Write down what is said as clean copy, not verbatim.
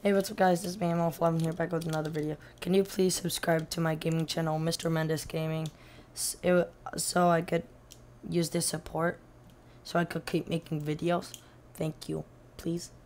Hey, what's up guys, this is I'm here back with another video. Can you please subscribe to my gaming channel, Mr.Mendous Gaming, so I could use this support, so I could keep making videos? Thank you, please.